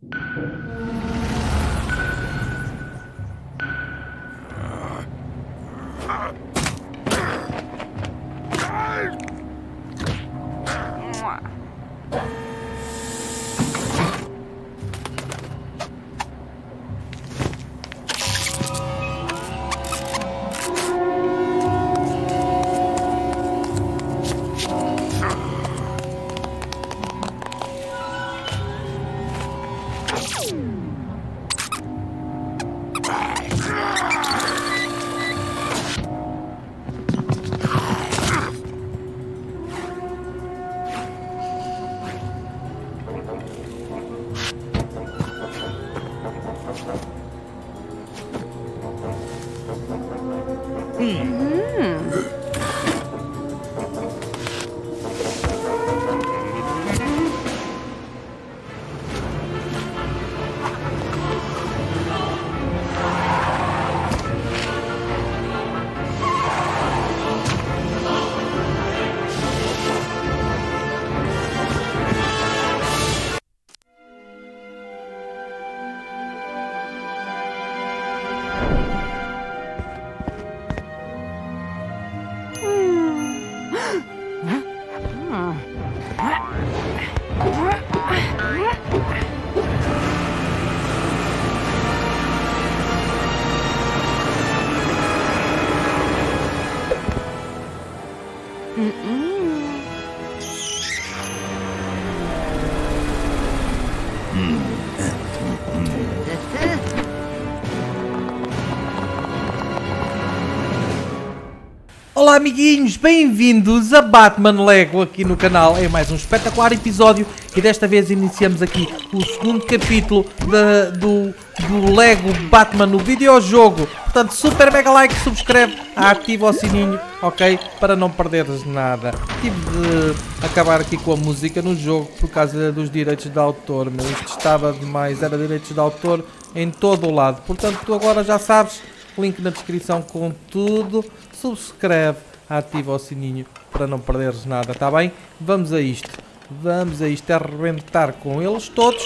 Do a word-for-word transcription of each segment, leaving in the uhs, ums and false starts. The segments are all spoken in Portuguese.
Olá amiguinhos, bem-vindos a Batman Lego aqui no canal. É mais um espetacular episódio e desta vez iniciamos aqui o segundo capítulo de, do, do Lego Batman no videojogo. Portanto, super mega like, subscreve, ativa o sininho, ok? Para não perderes nada. Tive de acabar aqui com a música no jogo por causa dos direitos de autor, mas isto estava demais, era direitos de autor em todo o lado. Portanto, tu agora já sabes, link na descrição com tudo. Subscreve, ativa o sininho para não perderes nada, tá bem? Vamos a isto. Vamos a isto, a arrebentar com eles todos.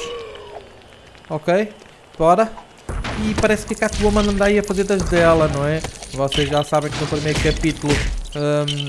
Ok? Bora. E parece que a Catwoman anda aí a fazer das dela, não é? Vocês já sabem que no primeiro capítulo hum,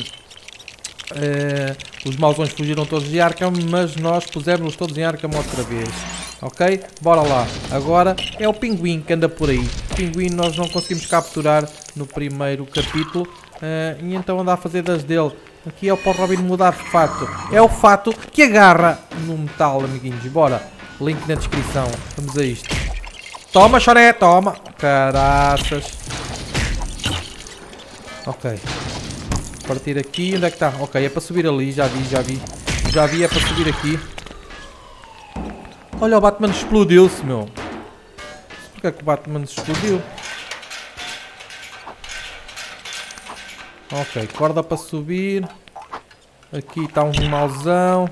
é, os mauzões fugiram todos de Arkham, mas nós pusemos-los todos em Arkham outra vez. Ok? Bora lá. Agora é o Pinguim que anda por aí. O Pinguim nós não conseguimos capturar no primeiro capítulo. Uh, e então anda a fazer das dele. Aqui é o para o Robin mudar de fato. É o fato que agarra no metal, amiguinhos. Bora. Link na descrição. Vamos a isto. Toma, choré. Toma. Caraças. Ok. Partir aqui. Onde é que está? Ok, é para subir ali. Já vi, já vi. Já vi, é para subir aqui. Olha, o Batman explodiu-se, meu. Porquê é que o Batman se explodiu? Ok, corda para subir. Aqui está um mauzão.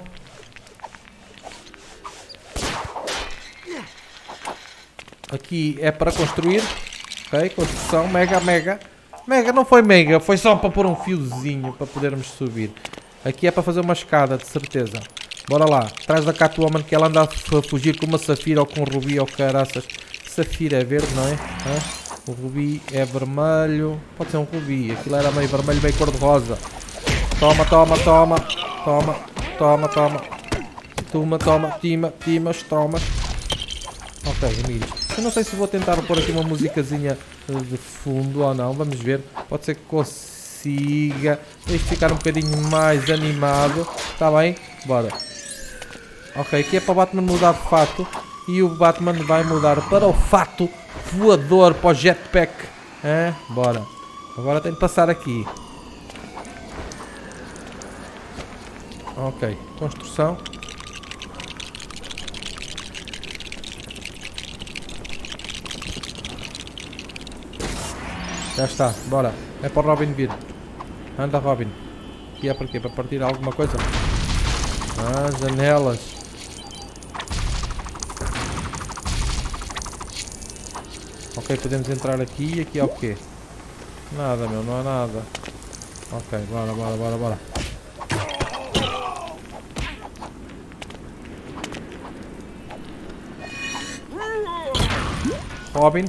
Aqui é para construir. Ok, construção. Mega, mega. Mega, não foi mega. Foi só para pôr um fiozinho para podermos subir. Aqui é para fazer uma escada, de certeza. Bora lá, atrás da Catwoman que ela anda a fugir com uma safira ou com um rubi ou caraças. Safira é verde, não é? Hã? O rubi é vermelho. Pode ser um rubi, aquilo era meio vermelho, meio cor-de-rosa. Toma, toma, toma. Toma, toma, toma. Toma, toma, tima, timas, tomas. Ok, amigos. Eu não sei se vou tentar pôr aqui uma musicazinha de fundo ou não, vamos ver. Pode ser que consiga. Deixa ficar um bocadinho mais animado. Está bem? Bora. Ok, aqui é para o Batman mudar de fato. E o Batman vai mudar para o fato voador, para o jetpack. É? Bora. Agora tem de passar aqui. Ok, construção. Já está, bora. É para o Robin vir. Anda, Robin. Aqui é para quê? Para partir alguma coisa? Ah, janelas. Ok, podemos entrar aqui. Aqui é o quê? Nada, meu, não há nada. Ok, bora, bora, bora, bora. Robin.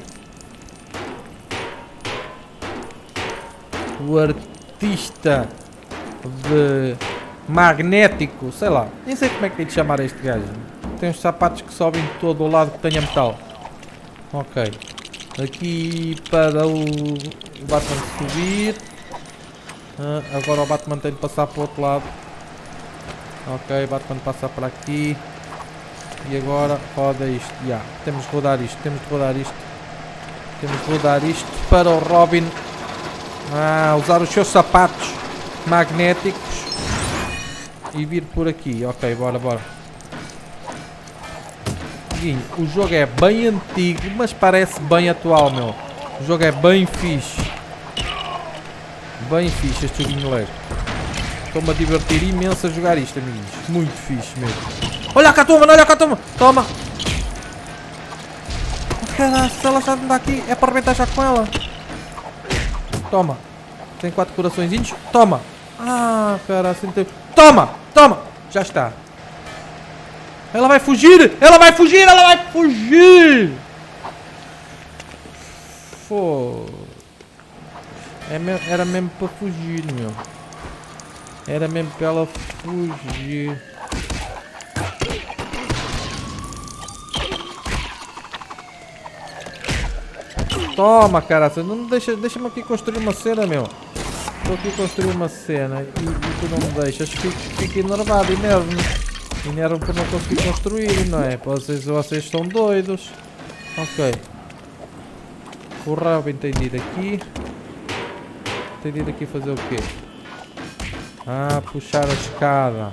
O artista de magnético, sei lá, nem sei como é que é de chamar este gajo. Tem uns sapatos que sobem de todo o lado que tenha metal. Ok. Aqui para o Batman subir. Ah, agora o Batman tem de passar para o outro lado. Ok, Batman passa para aqui. E agora roda isto. Yeah, temos de rodar isto, temos de rodar isto. Temos de rodar isto para o Robin. Ah, usar os seus sapatos magnéticos. E vir por aqui. Ok, bora, bora. O jogo é bem antigo, mas parece bem atual, meu. O jogo é bem fixe. Bem fixe este joguinho leve. Estou-me a divertir imenso a jogar isto, amiguinhos. Muito fixe mesmo. Olha cá, toma, olha cá, toma. Toma. Caralho, se ela está a andar aqui, é para arrebentar já com ela. Toma. Tem quatro coraçõezinhos. Toma. Ah, caralho, assim tem... Toma, toma. Já está. Ela vai fugir! Ela vai fugir! Ela vai fugir! Fô. É me... Era mesmo para fugir, meu. Era mesmo para ela fugir. Toma, caraca. Não me deixa... Deixa-me aqui construir uma cena, meu. Estou aqui a construir uma cena e, e tu não me deixas. Fico, fico enervado e nervo-me. Enervam por não conseguir construir, não é? Vocês, vocês estão doidos. Ok. O Robin tem de ir aqui. Tem de ir aqui fazer o quê? Ah, puxar a escada.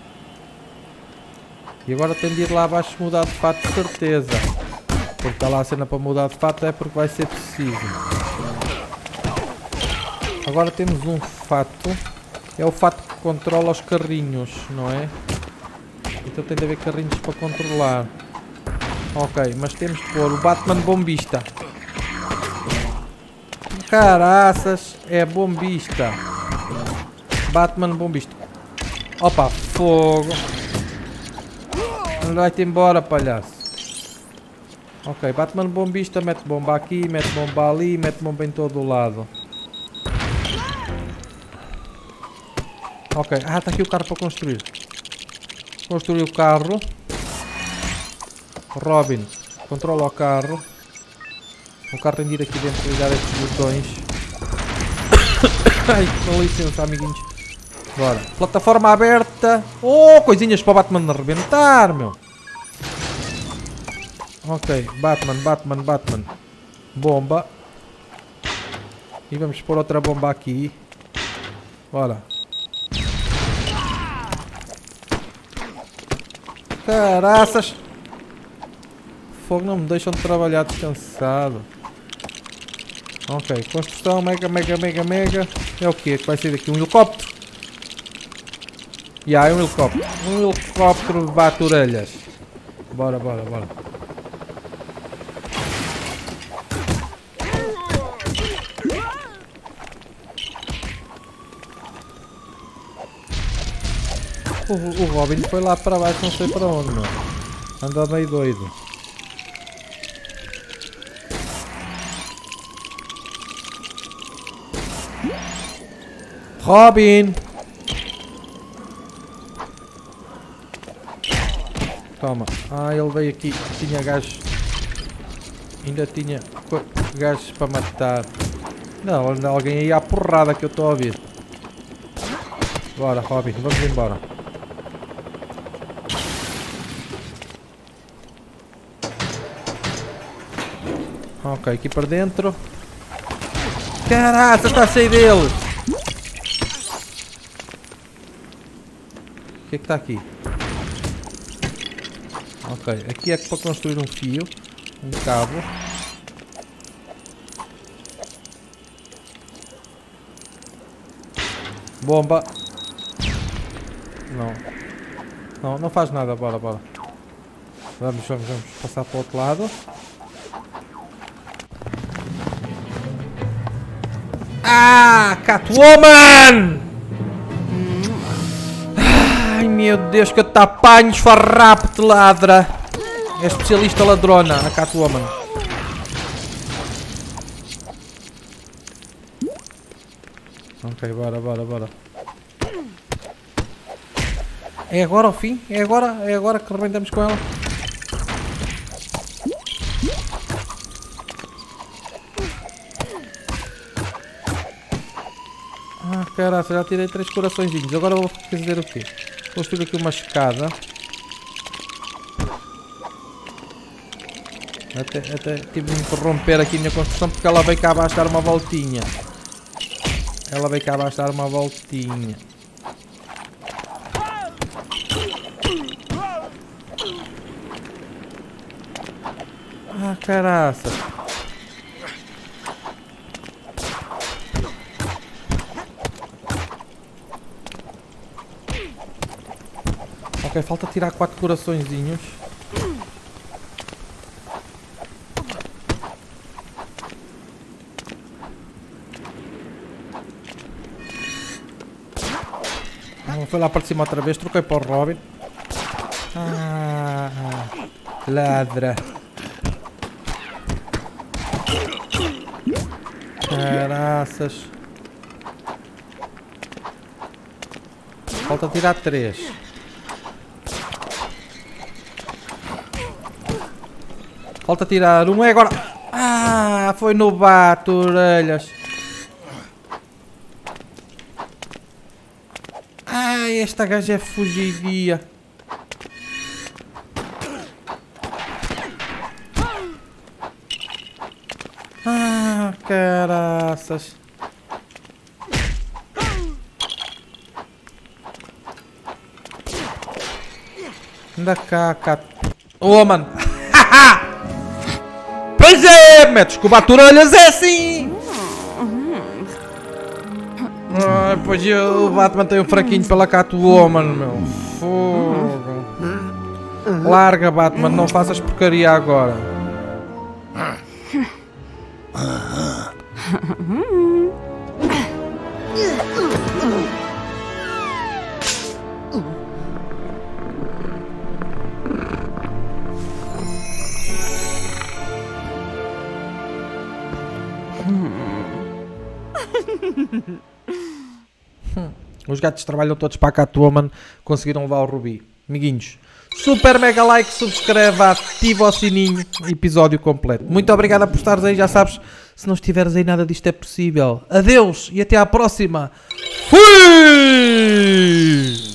E agora tem de ir lá abaixo mudar de fato, de certeza. Porque está lá a cena para mudar de fato, é porque vai ser preciso. Agora temos um fato. É o fato que controla os carrinhos, não é? Então tem de haver carrinhos para controlar. Ok, mas temos de pôr o Batman bombista. Caraças, é bombista. Batman bombista. Opa, fogo. Vai-te embora, palhaço. Ok, Batman bombista, mete bomba aqui, mete bomba ali, mete bomba em todo o lado. Ok, ah, está aqui o carro para construir. Construir o carro. Robin, controla o carro. O carro tem de ir aqui dentro e ligar estes botões. Ai, com licença, amiguinhos. Bora. Plataforma aberta. Oh, coisinhas para o Batman arrebentar, meu. Ok, Batman, Batman, Batman. Bomba. E vamos pôr outra bomba aqui. Bora. Caraças. Fogo, não me deixam de trabalhar descansado. Ok, construção mega, mega, mega, mega. É o que? Que vai sair daqui? Um helicóptero? E yeah, é um helicóptero. Um helicóptero de bate-orelhas. Bora, bora, bora. O, o Robin foi lá para baixo, não sei para onde, meu. Anda meio doido. Robin! Toma. Ah, ele veio aqui. Tinha gajos. Ainda tinha gajos para matar. Não, anda alguém aí à porrada que eu estou a ouvir. Bora, Robin, vamos embora. Ok, aqui para dentro. Caraca, está cheio deles! O que é que está aqui? Ok, aqui é para construir um fio, um cabo. Bomba. Não. Não, não faz nada, bora, bora. Vamos, vamos, vamos passar para o outro lado. Ah, Catwoman! Ai meu Deus, que eu te apanho, esfarrapo-te, ladra. É especialista ladrona, a Catwoman. Ok, bora, bora, bora. É agora o fim? É agora? É agora que rebentamos com ela? Ah, caraca, já tirei três coraçõezinhos. Agora vou fazer o quê? Vou construir aqui uma escada. Até, até tive de interromper aqui a minha construção porque ela veio cá abaixo dar uma voltinha. Ela veio cá abaixo dar uma voltinha. Ah, caraça. Ok, falta tirar quatro coraçõezinhos. Foi lá para cima outra vez, troquei para o Robin. Ah, ladra. Caraças. Falta tirar três. Falta tirar um, é agora. Ah, foi no bato, orelhas. Ai, esta gaja é fugidia. Ah, caraças. Anda cá, cá. Oh, mano. Pois é, metes com o bato-orelhas é assim. Ah, pois eu, o Batman tem um fraquinho pela Catwoman, meu. Fogo. Larga, Batman, não faças porcaria agora. Os gatos trabalham todos para a Catwoman, conseguiram levar o Rubi. Amiguinhos, super mega like, subscreve, ativa o sininho, episódio completo. Muito obrigado por estares aí, já sabes, se não estiveres aí nada disto é possível. Adeus e até à próxima. Fui!